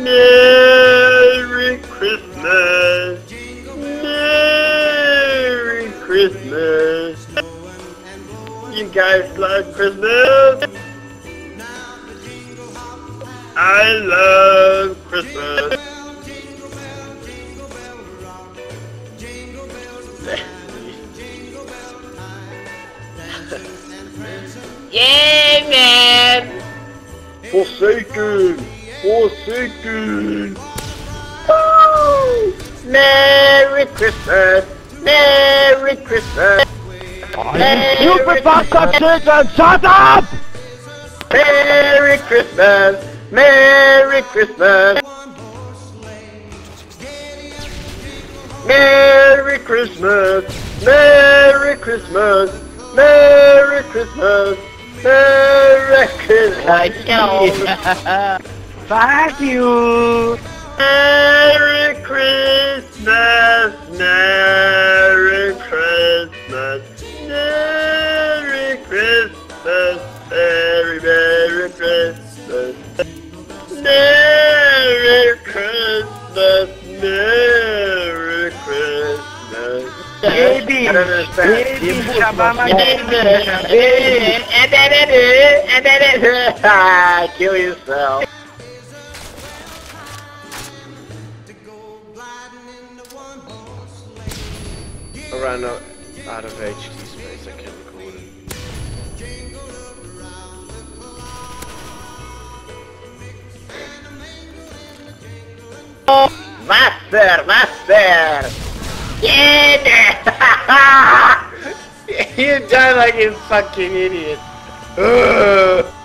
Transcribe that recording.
Merry Christmas. Merry Christmas. You guys love Christmas? I love Christmas. Yeah, man! Forsaken! Forsaken! Woo! Merry Christmas! Merry Christmas! Stupid fucking chicken, shut up! Merry Christmas! Merry Christmas! Merry Christmas! Merry Christmas! Merry Christmas! Merry Christmas! Fuck you! Merry Christmas! Merry Christmas! Merry Christmas! Merry Christmas! Merry Christmas! Merry Christmas! Baby! I don't understand. Baby, Shabama, Kill yourself. I ran out of HD space, I can't record it. Master! Master! Yeah! You die like a fucking idiot.